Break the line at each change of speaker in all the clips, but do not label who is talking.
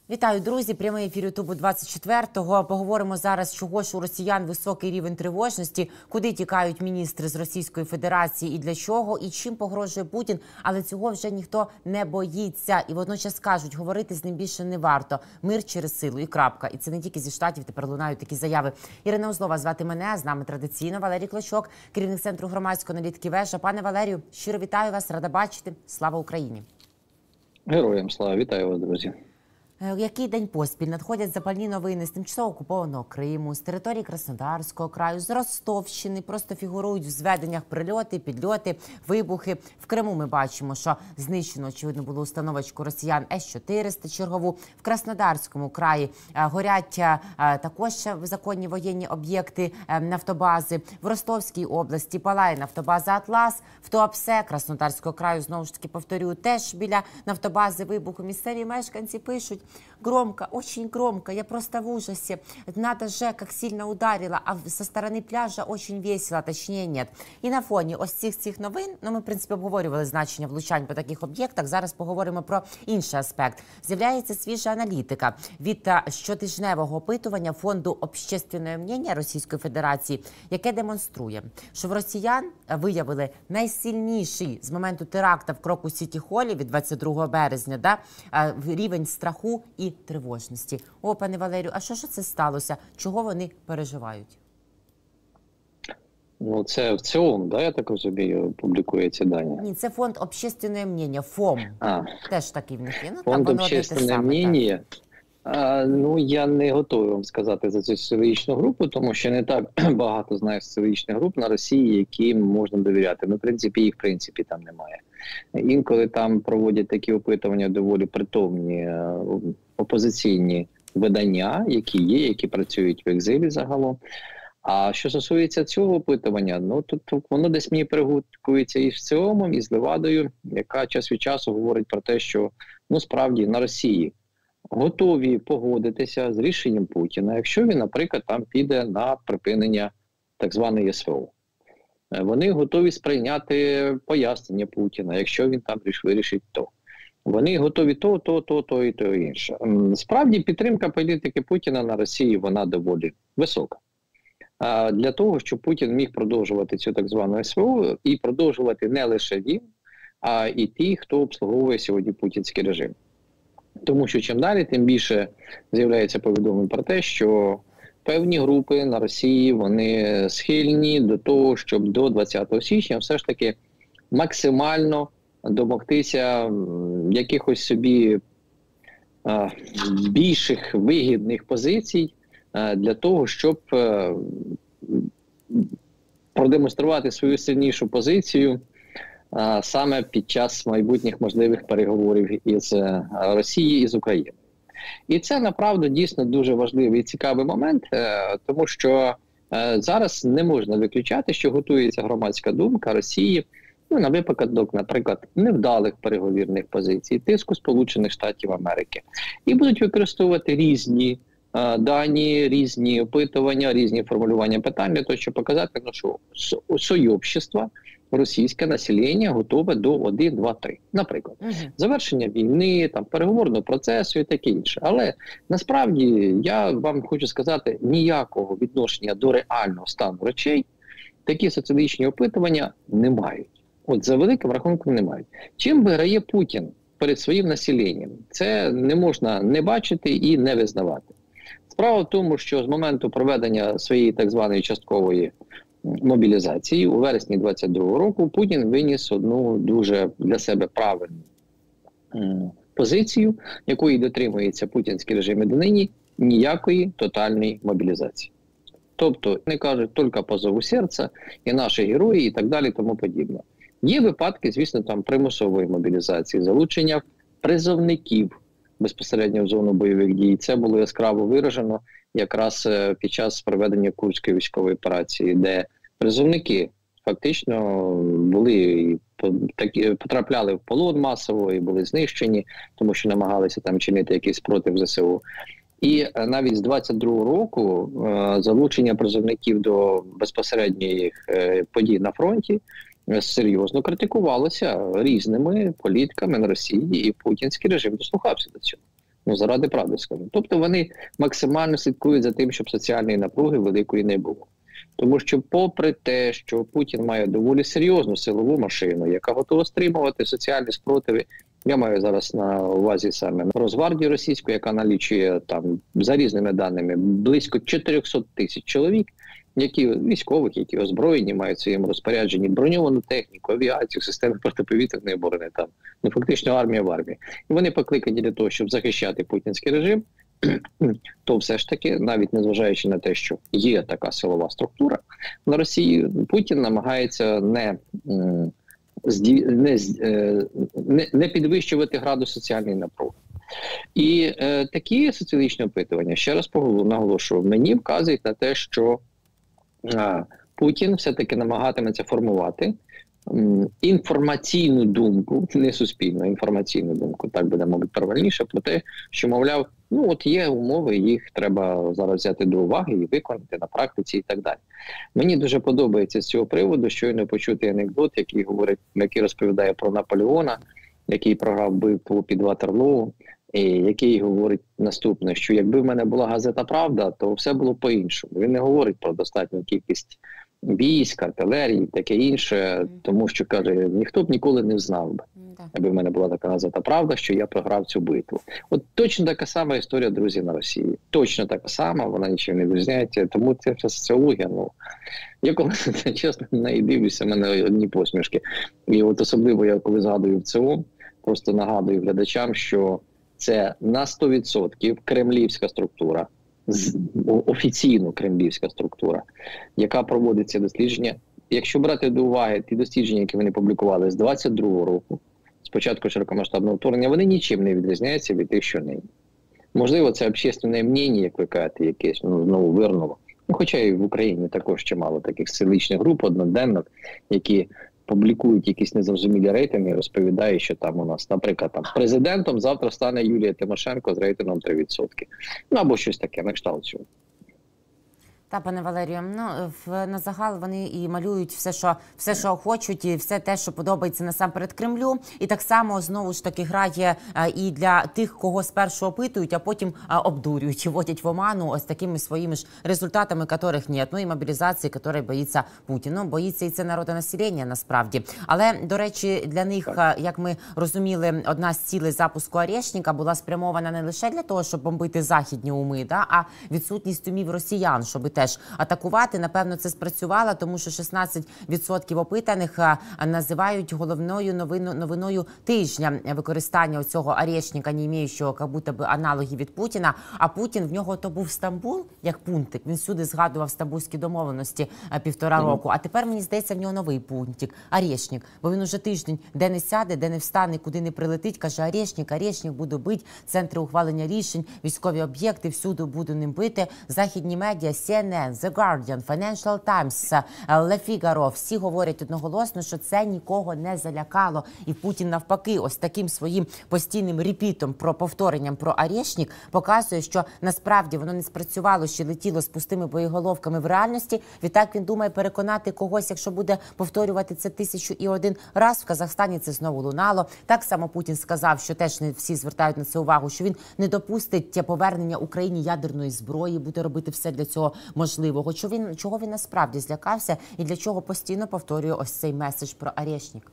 Вітаю, друзі! Прямий ефір Ютубу 24-го. Поговоримо зараз, чого ж у росіян високий рівень тривожності, куди тікають міністри з Російської Федерації і для чого, і чим погрожує Путін. Але цього вже ніхто не боїться. І водночас кажуть, говорити з ним більше не варто. Мир через силу і крапка. І це не тільки зі Штатів, тепер лунають такі заяви. Ірина Озлова звати мене, з нами традиційно Валерій Клочок, керівник Центру громадської аналітики «Вежа». Пане Валерію, щиро вітаю вас, рада бачити. Слава Україні!
Героям слава! Вітаю вас, друзі!
Який день поспіль надходять запальні новини з тимчасово окупованого Криму, з території Краснодарського краю, з Ростовщини. Просто фігурують в зведеннях прильоти, підльоти, вибухи. В Криму ми бачимо, що знищено, очевидно, було установочку росіян С-400 чергову. В Краснодарському краї горять також законні воєнні об'єкти, нафтобази. В Ростовській області палає нафтобаза «Атлас». В Туапсе Краснодарського краю, знову ж таки повторюю, теж біля нафтобази вибуху. Місцеві мешканці пишуть: громко, очень громко, я просто в ужасе. Надо же, как сильно ударило, а со стороны пляжа очень весело, точнее нет. І на фоні ось цих новин, ми, в принципі, обговорювали значення влучань по таких об'єктах, зараз поговоримо про інший аспект. З'являється свіжа аналітика від щотижневого опитування Фонду общественного мнення Російської Федерації, яке демонструє, що в росіян виявили найсильніший з моменту теракта в Крокус Сіті-Холі від 22 березня, рівень страху і тривожності. О, пане Валерію, а що ж це сталося? Чого вони переживають?
Ну, це в цілому, я так розумію, публікує ці дані?
Ні, це фонд общественного мнення, ФОМ. Теж такий в них є.
Фонд общественного мнення? Ну, я не готовий вам сказати за цю соціологічну групу, тому що не так багато знаю соціологічних груп на Росії, яким можна довіряти. Ну, в принципі, їх там немає. Інколи там проводять такі опитування доволі притомні опозиційні видання, які є, які працюють в екзилі загалом. А що стосується цього опитування, ну тут воно десь мені перегукується і з ЦИОМом, і з Левадою, яка час від часу говорить про те, що справді на Росії готові погодитися з рішенням Путіна, якщо він, наприклад, там піде на припинення так званої СВО. Вони готові сприйняти пояснення Путіна, якщо він там вирішить то. Вони готові то і то інше. Справді, підтримка політики Путіна на Росії, вона доволі висока. Для того, щоб Путін міг продовжувати цю так звану СВО і продовжувати не лише він, а і ті, хто обслуговує сьогодні путінський режим. Тому що чим далі, тим більше з'являється повідомлень про те, що певні групи на Росії, вони схильні до того, щоб до 20 січня все ж таки максимально домогтися якихось собі більших вигідних позицій для того, щоб продемонструвати свою сильнішу позицію саме під час майбутніх можливих переговорів із Росією і з Україною. І це, направду, дійсно дуже важливий і цікавий момент, тому що зараз не можна виключати, що готується громадська думка Росії на випадок, наприклад, невдалих переговірних позицій, тиску Сполучених Штатів Америки. І будуть використовувати різні дані, різні опитування, різні формулювання питань для того, щоб показати, що союбщество, російське населення готове до 1, 2, 3. Наприклад, завершення війни, переговорного процесу і таке інше. Але насправді я вам хочу сказати, ніякого відношення до реального стану речей такі соціологічні опитування не мають. От за великим рахунком не мають. Чим виграє Путін перед своїм населенням? Це не можна не бачити і не визнавати. Справа в тому, що з моменту проведення своєї так званої часткової мобілізації у вересні 22-го року Путін виніс одну дуже для себе правильну позицію, якої дотримується путінський режим і донині, ніякої тотальної мобілізації. Тобто, вони кажуть, тільки по зову серця, і наші герої, і так далі, тому подібне. Є випадки, звісно, примусової мобілізації, залучення призовників безпосередньо в зону бойових дій. Це було яскраво виражено якраз під час проведення Курської військової операції, де призовники фактично потрапляли в полон масово і були знищені, тому що намагалися там чинити якийсь спротив ЗСУ. І навіть з 22-го року залучення призовників до безпосередніх подій на фронті серйозно критикувалося різними політиками на Росії, і путінський режим дослухався до цього. Ну, заради правди скажу. Тобто вони максимально слідкують за тим, щоб соціальної напруги великої не було. Тому що попри те, що Путін має доволі серйозну силову машину, яка готова стримувати соціальні спротиви, я маю зараз на увазі саме Росгвардію російську, яка налічує там, за різними даними, близько 400 тисяч чоловік, які військових, які озброєні, мають в своєму розпорядженні броньовану техніку, авіацію, системи протиповітряної оборони, там, ну фактично армія в армії. І вони покликані для того, щоб захищати путінський режим, то все ж таки, навіть незважаючи на те, що є така силова структура, на Росії Путін намагається не підвищувати градус соціальної напруги. І такі соціологічні опитування, ще раз наголошую, мені вказують на те, що Путін все-таки намагатиметься формувати інформаційну думку, не суспільну, інформаційну думку, так буде, мабуть, правильніше, про те, що, мовляв, ну от є умови, їх треба зараз взяти до уваги і виконати на практиці і так далі. Мені дуже подобається з цього приводу щойно почути анекдот, який розповідає про Наполеона, який програв битву під Ватерлоу, і який говорить наступне, що якби в мене була газета «Правда», то все було по-іншому. Він не говорить про достатню кількість військ, артилерії, таке інше, тому що, каже, ніхто б ніколи не знав би, аби в мене була така газета «Правда», що я програв цю битву. От точно така сама історія, друзі, на Росії. Точно така сама, вона нічим не відрізняється, тому це вся соціологія, ну, я коли, чесно, на неї дивлюся, в мене одні посмішки. І от особливо я коли згадую ВЦО, просто нагадую глядачам, що це на 100% кремлівська структура, офіційно кремлівська структура, яка проводить ці дослідження. Якщо брати до уваги ті дослідження, які вони публікували з 22-го року, з початку широкомасштабного вторгнення, вони нічим не відрізняються від тих, що нині. Можливо, це общественне мнення, як ви кажете, якесь, знову вирнуло. Ну, хоча і в Україні також чимало таких соціологічних груп, одноденних, які публікують якісь незрозумілі рейтинги і розповідають, що там у нас, наприклад, там президентом завтра стане Юлія Тимошенко з рейтингом 3%. Ну, або щось таке, на кшталт цього.
Та, пане Валерію, ну, на загал вони і малюють все, що хочуть, і все те, що подобається насамперед Кремлю. І так само, знову ж таки, грає і для тих, кого спершу опитують, а потім обдурюють і вводять в оману ось такими своїми ж результатами, яких нет. Ну і мобілізації, якої боїться Путін. Ну, боїться і це народонаселення, насправді. Але, до речі, для них, як ми розуміли, одна з цілей запуску «Орешника» була спрямована не лише для того, щоб бомбити західні уми, а відсутність умів росіян, щоб теж атакувати. Напевно, це спрацювало, тому що 16% опитаних називають головною новиною тижня використання цього «Орешника», не маючого як будто би аналогів від Путіна. А Путін, в нього то був Стамбул, як пунктик. Він всюди згадував стамбульські домовленості 1,5 року. А тепер, мені здається, в нього новий пунктик – «Орешник». Бо він уже тиждень де не сяде, де не встане, куди не прилетить. Каже, «Орешник, буду бити, центри ухвалення рішень, військові об'єкти, всюди буду ним бити». Західні медіа, CNN, The Guardian, Financial Times, Le Figaro, всі говорять одноголосно, що це нікого не залякало. І Путін навпаки ось таким своїм постійним репітом, повторенням про «Орешник» показує, що насправді воно не спрацювало, що летіло з пустими боєголовками в реальності. Відтак він думає переконати когось, якщо буде повторювати це 1001 раз. В Казахстані це знову лунало. Так само Путін сказав, що теж не всі звертають на це увагу, що він не допустить повернення Україні ядерної зброї, буде робити все для цього можливого. Чого він насправді злякався і для чого постійно повторює ось цей меседж про «Орешник»?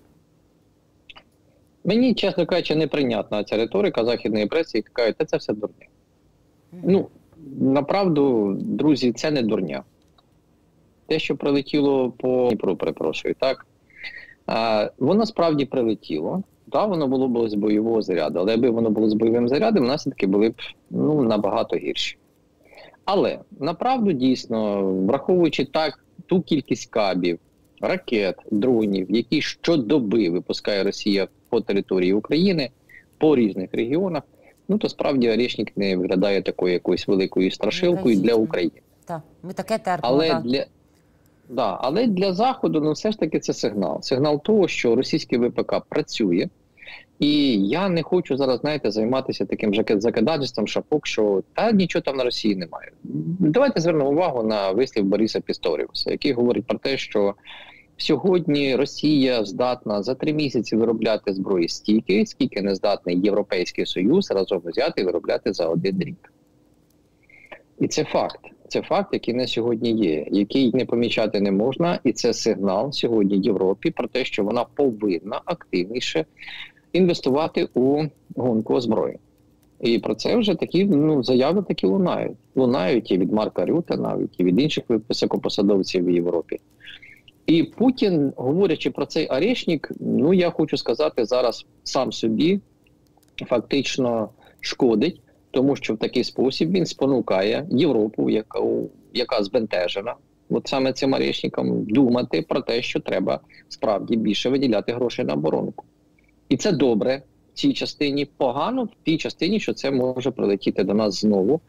Мені, чесно кажучи, неприйнятна ця риторика західної преси, яка каже, це все дурня. Ну, направду, друзі, це не дурня. Те, що прилетіло по Дніпру, перепрошую, так? Воно справді прилетіло. Так, воно було б з бойового заряду, але якби воно було з бойовим зарядом, наслідки були б набагато гірші. Але, направду, дійсно, враховуючи ту кількість кабів, ракет, дронів, які щодоби випускає Росія по території України, по різних регіонах, то справді «Орешник» не виглядає такою якоюсь великою страшилкою для України.
Так, ми таке терпимо.
Але для Заходу, все ж таки це сигнал. Сигнал того, що російський ВПК працює. І я не хочу зараз, займатися таким закидательством шапок, що нічого там на Росії немає. Давайте звернемо увагу на вислів Бориса Пісторіуса, який говорить про те, що сьогодні Росія здатна за 3 місяці виробляти зброї стільки, скільки не здатний Європейський Союз разом взяти і виробляти за 1 рік. І це факт. Це факт, який на сьогодні є, який не помічати не можна, і це сигнал сьогодні Європі про те, що вона повинна активніше інвестувати у гонку озброєнь. І про це вже такі заяви такі лунають. Лунають і від Марка Рюте, навіть і від інших високопосадовців в Європі. І Путін, говорячи про цей орешник, я хочу сказати, зараз сам собі фактично шкодить, тому що в такий спосіб він спонукає Європу, яка збентежена, от саме цим орешником, думати про те, що треба справді більше виділяти грошей на оборонку. І це добре в цій частині, погано в тій частині, що це може прилетіти до нас знову.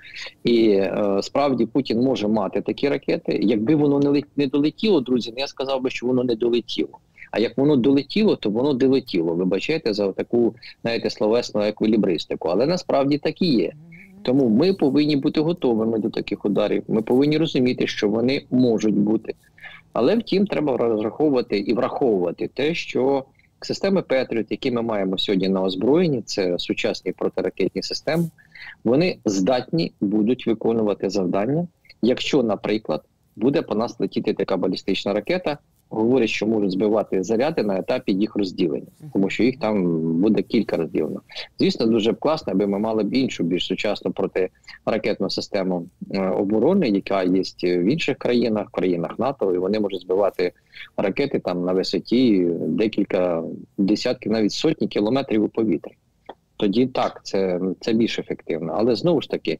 І справді Путін може мати такі ракети. Якби воно не долетіло, друзі, я сказав би, що воно не долетіло. А як воно долетіло, то воно долетіло. Вибачайте за таку, словесну еквілібристику. Але насправді так і є. Тому ми повинні бути готовими до таких ударів. Ми повинні розуміти, що вони можуть бути. Але втім, треба розраховувати і враховувати те, що системи Петріот, які ми маємо сьогодні на озброєнні, це сучасні протиракетні системи, вони здатні будуть виконувати завдання, якщо, наприклад, буде по нас летіти така балістична ракета, говорять, що можуть збивати заряди на етапі їх розділення, тому що їх там буде кілька розділено. Звісно, дуже б класно, аби ми мали б іншу, більш сучасну протиракетну систему оборони, яка є в інших країнах, країнах НАТО, і вони можуть збивати ракети там на висоті декілька десятків, навіть сотні кілометрів у повітрі. Тоді так, це більш ефективно. Але знову ж таки,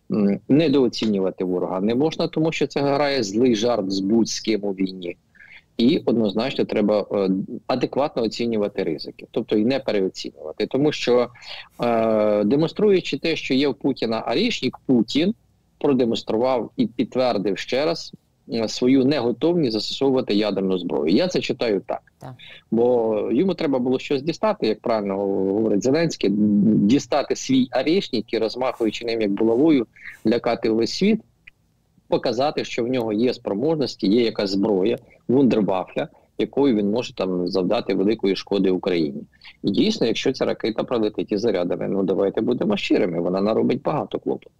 недооцінювати ворога не можна, тому що це грає злий жарт з будь-ким у війні. І однозначно треба адекватно оцінювати ризики, тобто і не переоцінювати. Тому що демонструючи те, що є в Путіна орешник, Путін продемонстрував і підтвердив ще раз свою неготовність застосовувати ядерну зброю. Я це читаю так. Бо йому треба було щось дістати, як правильно говорить Зеленський, дістати свій орешник і, розмахуючи ним як булавою, лякати весь світ, показати, що в нього є спроможності, є якась зброя, вундервафля, якою він може там завдати великої шкоди Україні. І дійсно, якщо ця ракета пролетить із зарядами, давайте будемо щирими, вона наробить багато клопоту.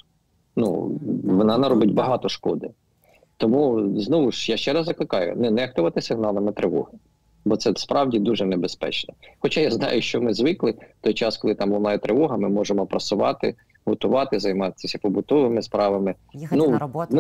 Вона наробить багато шкоди. Тому, знову ж, я ще раз закликаю, не нехтувати сигналами тривоги. Бо це справді дуже небезпечно. Хоча я знаю, що ми звикли, той час, коли там лунає тривога, ми можемо просувати, готувати, займатися побутовими справами.
Їхати на роботу.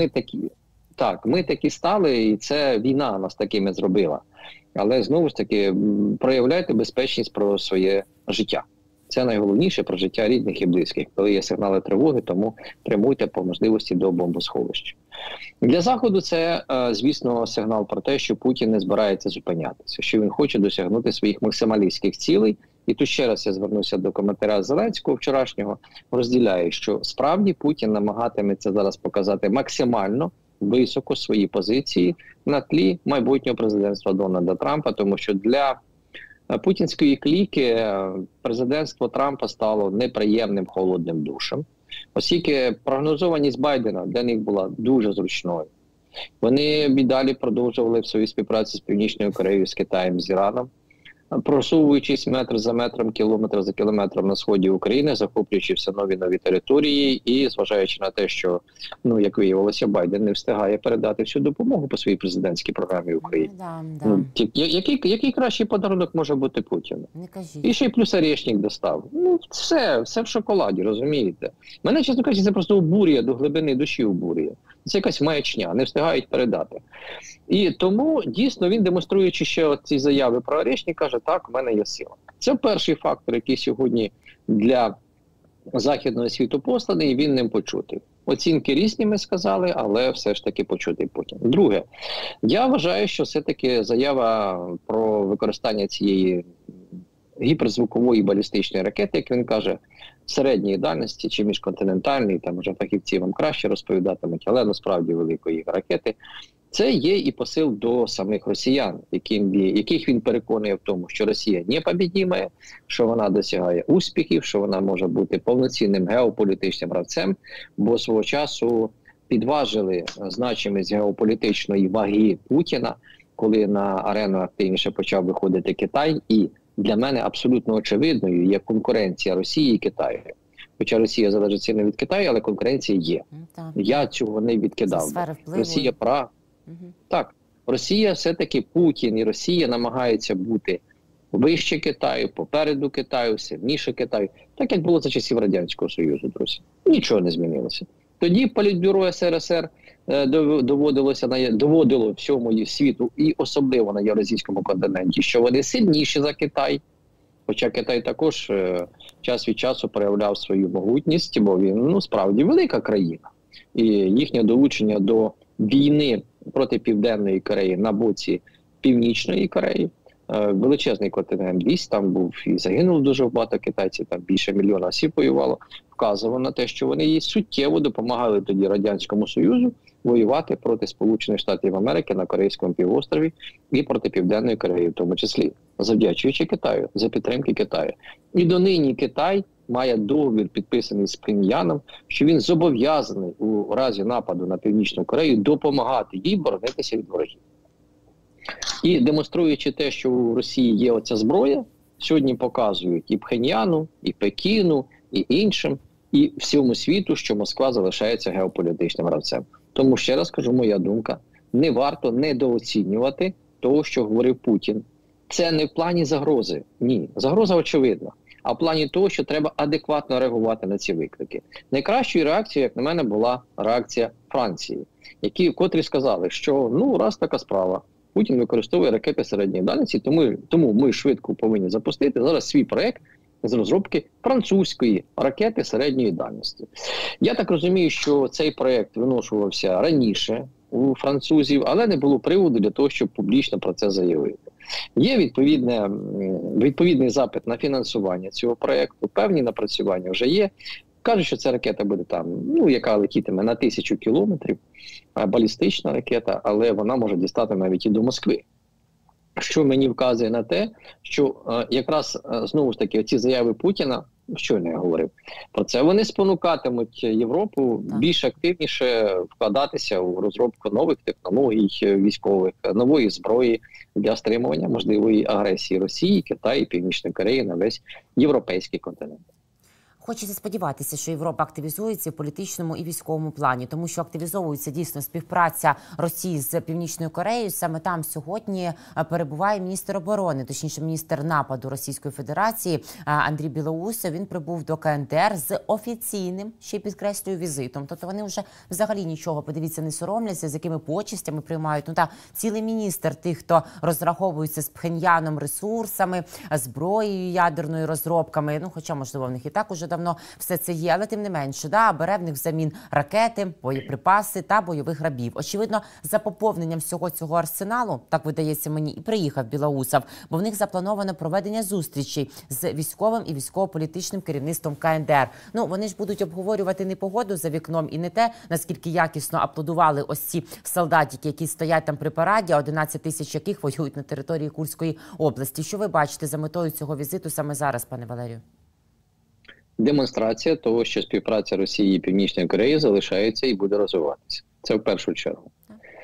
Ми такі стали, і це війна нас такими зробила. Але знову ж таки, проявляйте безпечність про своє життя. Це найголовніше про життя рідних і близьких. Коли є сигнали тривоги, тому прямуйте по можливості до бомбосховища. Для Заходу це, звісно, сигнал про те, що Путін не збирається зупинятися, що він хоче досягнути своїх максималістських цілей. І тут ще раз я звернуся до коментаря Зеленського вчорашнього, розділяю, що справді Путін намагатиметься зараз показати максимально високо свої позиції на тлі майбутнього президентства Дональда Трампа, тому що для путінської кліки президентство Трампа стало неприємним холодним душем, оскільки прогнозованість Байдена для них була дуже зручною. Вони б і далі продовжували в своїй співпраці з Північною Кореєю, з Китаєм, з Іраном, просовуючись метр за метром, кілометр за кілометром на сході України, захоплюючи все нові території і зважаючи на те, що, як виявилося, Байден не встигає передати всю допомогу по своїй президентській програмі Україні. Який кращий подарунок може бути Путіну?
Не кажіть.
І ще й плюс орешник достав. Все в шоколаді, розумієте? Мене, чесно кажучи, це просто обурює, до глибини душі обурює. Це якась маячня, не встигають передати. І тому, дійсно, він, демонструючи ще ці заяви про орешник, каже, так, в мене є сила. Це перший фактор, який сьогодні для західного світу посланий, і він ним почутий. Оцінки різні, ми сказали, але все ж таки почутий Путін. Друге, я вважаю, що все-таки заява про використання цієї гіперзвукової балістичної ракети, як він каже, середньої дальності чи міжконтинентальної, там вже фахівці вам краще розповідатимуть, але насправді великої ракети, це є і посил до самих росіян, яких він переконує в тому, що Росія непобідима, що вона досягає успіхів, що вона може бути повноцінним геополітичним гравцем, бо свого часу підважили значимість геополітичної ваги Путіна, коли на арену активніше почав виходити Китай, і для мене абсолютно очевидною є конкуренція Росії і Китаю. Хоча Росія залежить сильно від Китаю, але конкуренція є. Я цього не відкидав. Росія Так, Росія все-таки Путін і Росія намагаються бути вище Китаю, попереду Китаю, сильніше Китаю. Так, як було за часів Радянського Союзу, друзі. Нічого не змінилося. Тоді Політбюро СРСР доводило всьому світу, і особливо на Євразійському континенті, що вони сильніші за Китай. Хоча Китай також час від часу проявляв свою могутність, бо він, справді, велика країна. І їхнє долучення до війни проти Південної Кореї на боці Північної Кореї, величезний контингент військ, там був і загинуло дуже багато китайців, там більше мільйона осіб воювало, вказувало на те, що вони їй суттєво допомагали тоді Радянському Союзу воювати проти Сполучених Штатів Америки на Корейському півострові і проти Південної Кореї, в тому числі, завдячуючи Китаю, за підтримки Китаю. І донині Китай має договір, підписаний з Пхеньяном, що він зобов'язаний у разі нападу на Північну Корею допомагати їй боронитися від ворогів. І демонструючи те, що у Росії є оця зброя, сьогодні показують і Пхеньяну, і Пекіну, і іншим, і всьому світу, що Москва залишається геополітичним гравцем. Тому, ще раз кажу, моя думка, не варто недооцінювати того, що говорив Путін. Це не в плані загрози, ні, загроза очевидна, а в плані того, що треба адекватно реагувати на ці виклики. Найкращою реакцією, як на мене, була реакція Франції, котрі сказали, що, раз така справа, Путін використовує ракети середньої дальності, тому ми швидко повинні запустити зараз свій проект з розробки французької ракети середньої дальності. Я так розумію, що цей проект виношувався раніше у французів, але не було приводу для того, щоб публічно про це заявити. Є відповідний запит на фінансування цього проекту, певні напрацювання вже є. Кажуть, що ця ракета буде яка летітиме на 1000 кілометрів, балістична ракета, але вона може дістати навіть і до Москви. Що мені вказує на те, що якраз, знову ж таки, оці заяви Путіна, щойно я говорив, про це вони спонукатимуть Європу більш активніше вкладатися у розробку нових технологій військових, нової зброї для стримування можливої агресії Росії, Китаю, Північної Кореї на весь європейський континент.
Хочеться сподіватися, що Європа активізується в політичному і військовому плані, тому що активізовується дійсно співпраця Росії з Північною Кореєю. Саме там сьогодні перебуває міністр оборони, точніше міністр нападу Російської Федерації Андрій Білоусов. Він прибув до КНДР з офіційним, ще й підкреслюю, візитом. Тобто вони вже взагалі нічого, подивіться, не соромляться, з якими почестями приймають. Цілий міністр тих, хто розраховується з Пхеньяном ресурсами, зброєю, ядерною, розробками. Хоча, можливо, в них і так уже давно все це є, але тим не менше, бере в них взамін ракети, боєприпаси та бойових рабів. Очевидно, за поповненням всього цього арсеналу, так видається мені, і приїхав Білоусов, бо в них заплановано проведення зустрічей з військовим і військово-політичним керівництвом КНДР. Вони ж будуть обговорювати не погоду за вікном і не те, наскільки якісно аплодували ось ці солдатики, які стоять там при параді, 11 тисяч яких воюють на території Курської області. Що ви бачите за метою цього візиту саме зараз, пане Валерію?
Демонстрація того, що співпраця Росії і Північної Кореї залишається і буде розвиватися. Це в першу чергу.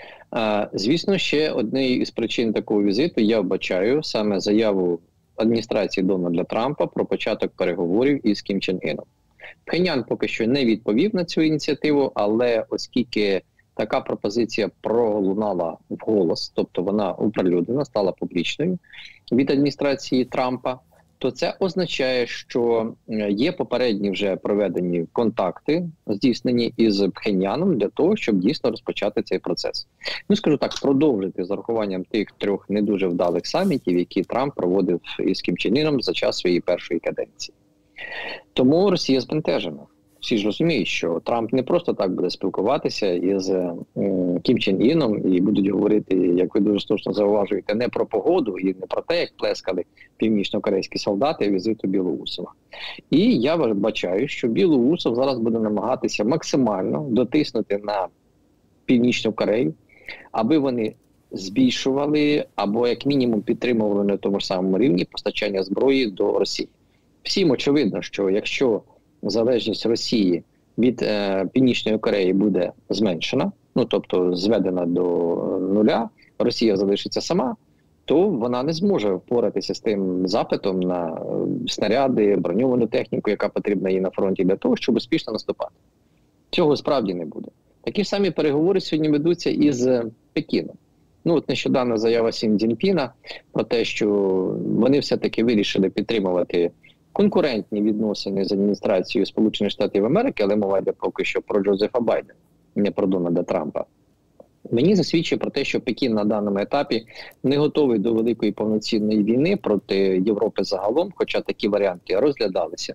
Звісно, ще однією із причин такого візиту я вбачаю саме заяву адміністрації Дональда Трампа про початок переговорів із Кім Чен Іном. Пхеньян поки що не відповів на цю ініціативу, але оскільки така пропозиція пролунала вголос, тобто вона оприлюднена, стала публічною від адміністрації Трампа, то це означає, що є попередні вже проведені контакти, здійснені із Пхеньяном для того, щоб дійсно розпочати цей процес. Скажу так, продовжити з урахуванням тих 3 не дуже вдалих самітів, які Трамп проводив із Кім Чен Іном за час своєї першої каденції. Тому Росія збентежена. Всі ж розуміють, що Трамп не просто так буде спілкуватися із Кім Чен Іном і будуть говорити, як ви дуже слушно зауважуєте, не про погоду і не про те, як плескали північно-корейські солдати візиту Білоусова. І я бачаю, що Білоусов зараз буде намагатися максимально дотиснути на Північну Корею, аби вони збільшували або як мінімум підтримували на тому ж самому рівні постачання зброї до Росії. Всім очевидно, що якщо залежність Росії від Північної Кореї буде зменшена, ну тобто зведена до нуля, Росія залишиться сама, то вона не зможе впоратися з тим запитом на снаряди, броньовану техніку, яка потрібна їй на фронті для того, щоб успішно наступати. Цього справді не буде. Такі ж самі переговори сьогодні ведуться із Пекіном. Ну, от нещодавно заява Сі Цзіньпіна про те, що вони все-таки вирішили підтримувати конкурентні відносини з адміністрацією Сполучених Штатів Америки, але мова йде поки що про Джозефа Байдена, не про Дональда Трампа. Мені засвідчує про те, що Пекін на даному етапі не готовий до великої повноцінної війни проти Європи загалом, хоча такі варіанти розглядалися.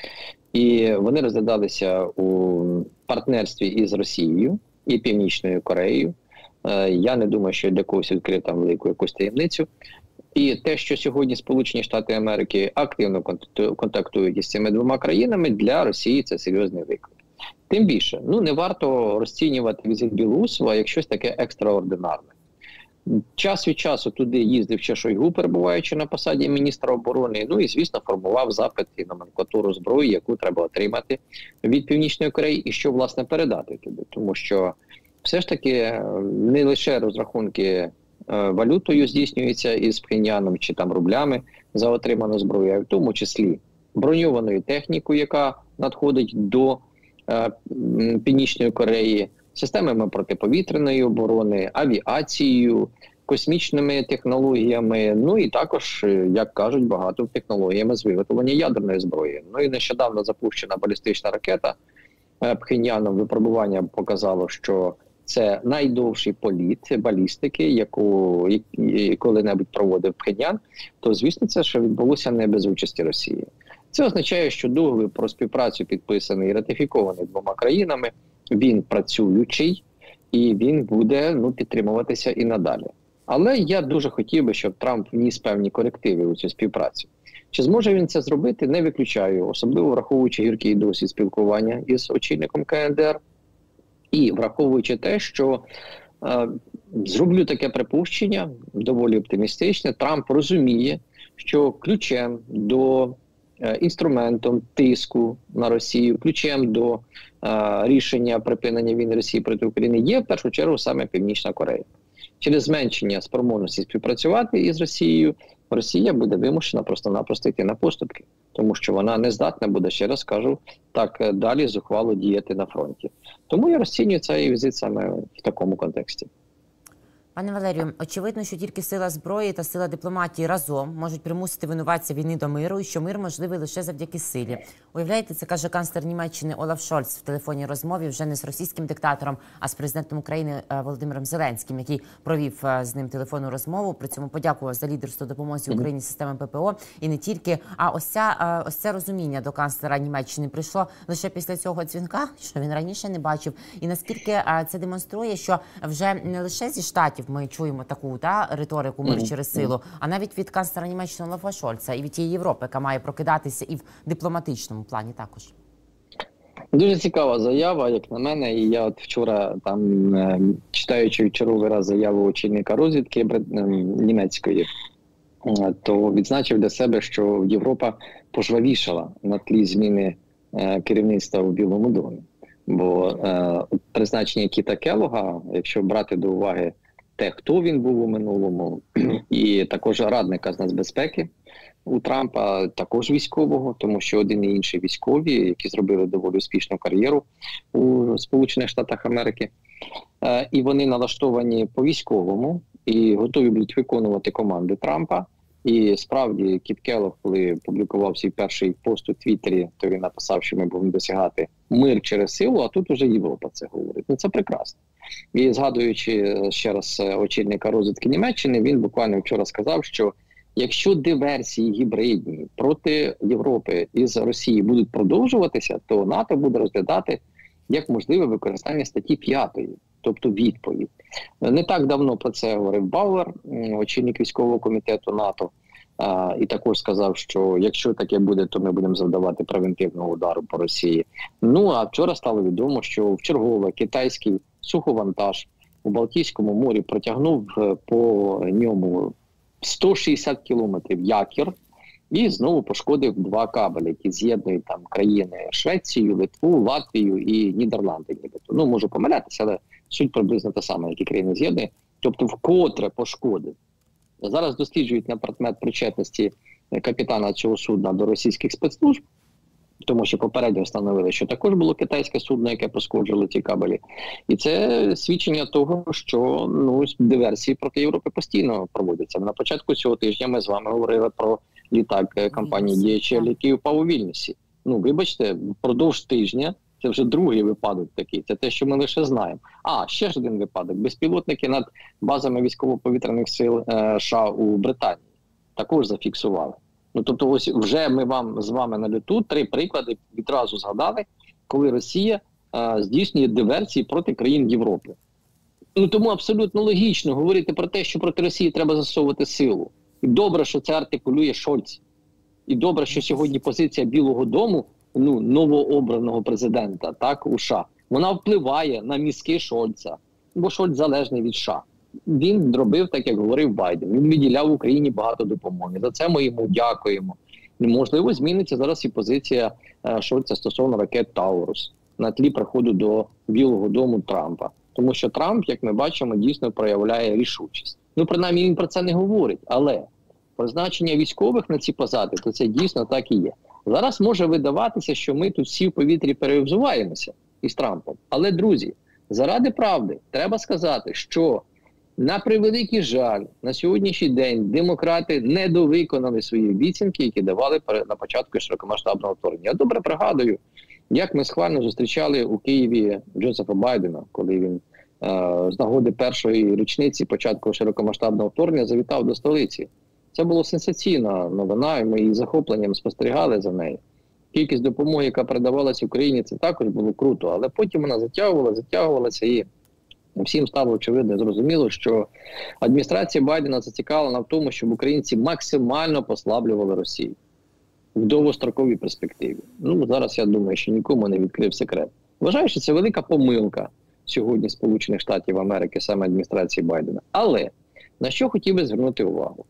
І вони розглядалися у партнерстві із Росією і Північною Кореєю. Я не думаю, що для когось відкрив там велику якусь таємницю. І те, що сьогодні Сполучені Штати Америки активно контактують із цими двома країнами, для Росії це серйозний виклик. Тим більше, не варто розцінювати візит Білоусова як щось таке екстраординарне. Час від часу туди їздив ще Шойгу, перебуваючи на посаді міністра оборони, і, звісно, формував запит і номенклатуру зброї, яку треба отримати від Північної Кореї і що, власне, передати туди. Тому що все ж таки не лише розрахунки валютою здійснюються із Пхеньяном чи там рублями за отриману зброю, а в тому числі броньованою технікою, яка надходить до Північної Кореї, системами протиповітряної оборони, авіацією, космічними технологіями, і також, як кажуть, багато технологіями з виготовлення ядерної зброї. І нещодавно запущена балістична ракета Пхеньяном, випробування показало, що це найдовший політ балістики, яку коли-небудь проводив Пхеньян, то, звісно, це ще відбулося не без участі Росії. Це означає, що договір про співпрацю підписаний і ратифікований двома країнами, він працюючий і він буде підтримуватися і надалі. Але я дуже хотів би, щоб Трамп вніс певні корективи у цю співпрацю. Чи зможе він це зробити, не виключаю, особливо враховуючи гіркий досвід спілкування із очільником КНДР і враховуючи те, що зроблю таке припущення, доволі оптимістичне, Трамп розуміє, що ключем до інструментом тиску на Росію, ключем до рішення припинення війни Росії проти України є в першу чергу саме Північна Корея. Через зменшення спроможності співпрацювати із Росією, Росія буде вимушена просто-напросто йти на поступки, тому що вона не здатна буде, ще раз кажу, так далі зухвало діяти на фронті. Тому я розцінюю цей візит саме в такому контексті.
Пане Валерію, очевидно, що тільки сила зброї та сила дипломатії разом можуть примусити винуватця війни до миру, і що мир можливий лише завдяки силі. Уявляєте, це каже канцлер Німеччини Олаф Шольц в телефонній розмові вже не з російським диктатором, а з президентом України Володимиром Зеленським, який провів з ним телефонну розмову, при цьому подякував за лідерство допомозі Україні системи ППО. І не тільки, а ось це розуміння до канцлера Німеччини прийшло лише після цього дзвінка, що він раніше не бачив. І наскільки це демонструє, що вже не лише зі Штатів ми чуємо таку риторику «мир через силу», а навіть від канцлера Німеччини Олафа Шольца і від тієї Європи, яка має прокидатися і в дипломатичному плані також.
Дуже цікава заява, як на мене, і я вчора, читаючи черговий раз заяву очільника розвідки німецької, то відзначив для себе, що Європа пожвавішала на тлі зміни керівництва в Білому домі. Бо призначення Кіта Келлога, якщо брати до уваги те, хто він був у минулому, і також радника з нацбезпеки у Трампа, також військового, тому що один і інший військові, які зробили доволі успішну кар'єру у Сполучених Штатах Америки, і вони налаштовані по військовому і готові будуть виконувати команди Трампа. І справді Кіт Келлог, коли публікував свій перший пост у Твіттері, то він написав, що ми будемо досягати мир через силу, а тут уже Європа це говорить. Це прекрасно. І згадуючи ще раз очільника розвідки Німеччини, він буквально вчора сказав, що якщо диверсії гібридні проти Європи із Росії будуть продовжуватися, то НАТО буде розглядати як можливе використання статті 5, тобто відповідь. Не так давно про це говорив Бауер, очільник військового комітету НАТО, і також сказав, що якщо таке буде, то ми будемо завдавати превентивного удару по Росії. А вчора стало відомо, що вчергове китайський суховантаж у Балтійському морі протягнув по ньому 160 кілометрів якір, І знову пошкодив 2 кабелі, які з'єднують там країни Швецію, Литву, Латвію і Нідерланди. Ну, можу помилятися, але суть приблизно та сама, які країни з'єднує. Тобто вкотре пошкодив. Зараз досліджують на предмет причетності капітана цього судна до російських спецслужб, тому що попередньо встановили, що також було китайське судно, яке пошкоджувало ці кабелі. І це свідчення того, що диверсії проти Європи постійно проводяться. На початку цього тижня ми з вами говорили про літак компанії DHL, який впав у Вільнюсі. Вибачте, впродовж тижня це вже другий випадок такий. Це те, що ми лише знаємо. Ще ж один випадок. Безпілотники над базами військово-повітряних сил США у Британії також зафіксували. Тобто ось вже ми з вами на люту 3 приклади відразу згадали, коли Росія здійснює диверсії проти країн Європи. Тому абсолютно логічно говорити про те, що проти Росії треба засовувати силу. І добре, що це артикулює Шольц. І добре, що сьогодні позиція Білого дому, новообраного президента, так, у США, вона впливає на мізки Шольца. Бо Шольц залежний від США. Він робив так, як говорив Байден. Він виділяв Україні багато допомоги. За це ми йому дякуємо. І, можливо, зміниться зараз і позиція Шольца стосовно ракет «Таурус» на тлі приходу до Білого дому Трампа. Тому що Трамп, як ми бачимо, дійсно проявляє рішучість. Принаймні, він про це не говорить. Але призначення військових на ці посади, то це дійсно так і є. Зараз може видаватися, що ми тут всі в повітрі перевзуваємося із Трампом. Але, друзі, заради правди, треба сказати, що на превеликий жаль, на сьогоднішній день демократи недовиконали свої обіцянки, які давали на початку широкомасштабного вторгнення. Я добре пригадую, як ми схвально зустрічали у Києві Джозефа Байдена, коли він з нагоди першої річниці початку широкомасштабного вторгнення завітав до столиці. Це була сенсаційна новина, і ми із захопленням спостерігали за нею. Кількість допомоги, яка передавалася Україні, це також було круто, але потім вона затягувалася і всім стало очевидно, зрозуміло, що адміністрація Байдена зацікавлена в тому, щоб українці максимально послаблювали Росію в довгостроковій перспективі. Зараз я думаю, що нікому не відкрив секрет. Вважаю, що це велика помилка сьогодні Сполучених Штатів Америки, саме адміністрації Байдена. Але на що хотів би звернути увагу?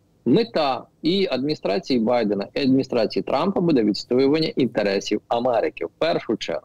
Мета і адміністрації Байдена, і адміністрації Трампа буде відстоювання інтересів Америки в першу чергу.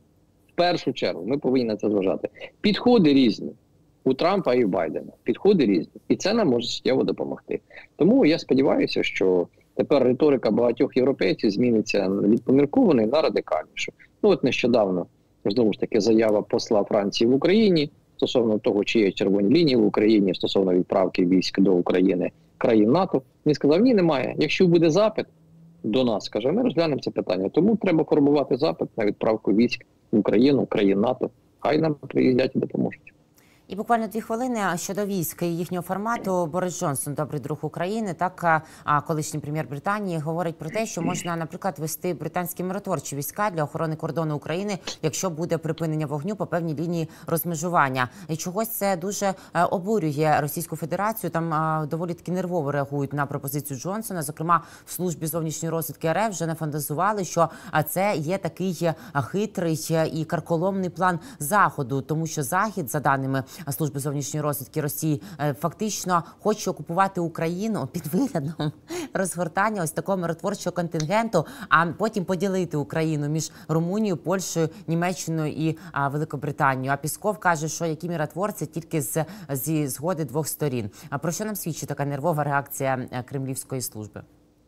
В першу чергу ми повинні на це зважати. Підходи різні у Трампа і у Байдена. Підходи різні. І це нам може суттєво допомогти. Тому я сподіваюся, що тепер риторика багатьох європейців зміниться від поміркованої на радикальнішу. Нещодавно, знову ж таки, заява посла Франції в Україні стосовно того, чи є червоні лінії в Україні, стосовно відправки військ до України країн НАТО. Він сказав, ні, немає. Якщо буде запит до нас, каже, ми розглянемо це питання. Тому треба формувати запит на відправку військ в Україну, країн НАТО. Хай нам приїздять і допоможуть.
І буквально 2 хвилини щодо військ і їхнього формату. Борис Джонсон, добрий друг України, так, колишній прем'єр Британії, говорить про те, що можна, наприклад, вести британські миротворчі війська для охорони кордону України, якщо буде припинення вогню по певній лінії розмежування. І чогось це дуже обурює Російську Федерацію. Там доволі таки нервово реагують на пропозицію Джонсона. Зокрема, в службі зовнішньої розвідки РФ вже нафантазували, що це є такий хитрий і карколомний план Заходу, тому що Захід, за даними Служби зовнішньої розвідки Росії, фактично хоче окупувати Україну під виглядом розгортання ось такого миротворчого контингенту, а потім поділити Україну між Румунією, Польщею, Німеччиною і Великобританією. А Пісков каже, що які миротворці тільки зі згоди 2 сторін. А про що нам свідчить така нервова реакція кремлівської служби?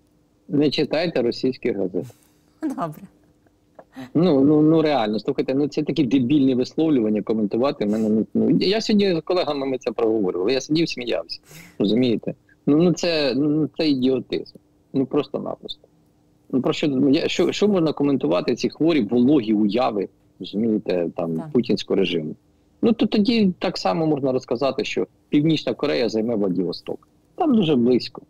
Не читайте російських газет.
Добре.
Реально, слухайте, це такі дебільні висловлювання, коментувати мене. Я сьогодні з колегами ми це проговорювали, я сидів, сміявся, розумієте? Це ідіотизм, просто-напросто. Що можна коментувати ці хворі, вологі уяви, розумієте, путінського режиму? То тоді так само можна розказати, що Північна Корея займе Владивосток. Там дуже близько.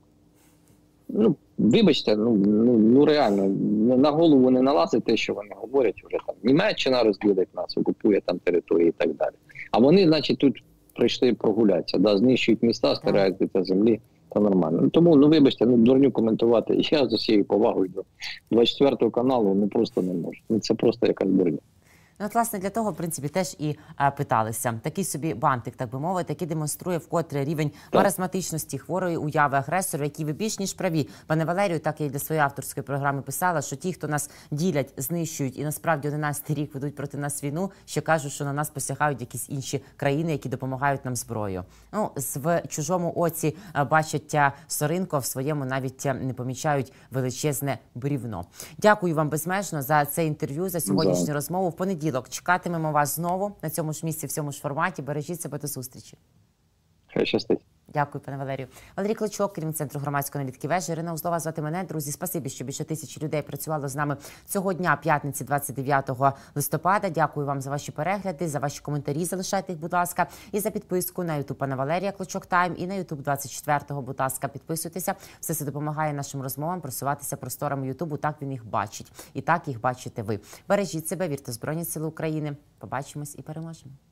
Вибачте, реально, на голову не налазить те, що вони говорять, вже там Німеччина розділить нас, окупує там території і так далі. А вони, значить, тут прийшли прогулятися, знищують міста, стирають з землі, то нормально. Тому, вибачте, дурню коментувати, я з усією повагою до 24 каналу просто не можу. Це просто якась дурня.
Ну, от, власне, для того, в принципі, теж і питалися. Такий собі бантик, так би мовити, який демонструє вкотре рівень маразматичності, хворої уяви агресора, які ви більш ніж праві. Пане Валерію, так я і для своєї авторської програми писала, що ті, хто нас ділять, знищують і насправді 11-й рік ведуть проти нас війну, ще кажуть, що на нас посягають якісь інші країни, які допомагають нам зброєю. Ну, в чужому оці бачать соринку, а в своєму навіть не помічають величезне брівно. Дякую вам безмежно за це інтерв'ю, за сьогоднішню розмову. В понеділок чекатимемо вас знову на цьому ж місці, в цьому ж форматі. Бережіть себе, до зустрічі.
Хай щастить.
Дякую, пане Валерію. Валерій Клочок, керівник Центру громадської аналітики «Вежа». Ірина Узлова звати мене. Друзі, спасибі, що більше 1000 людей працювало з нами цього дня, п'ятниці, 29 листопада. Дякую вам за ваші перегляди, за ваші коментарі. Залишайте їх, будь ласка. І за підписку на YouTube пана Валерія Клочок Тайм і на YouTube 24-го, будь ласка, підписуйтеся. Все це допомагає нашим розмовам просуватися просторами Ютубу. Так він їх бачить. І так їх бачите ви. Бережіть себе, вірте в Збройні Сили України. Побачимось і переможемо.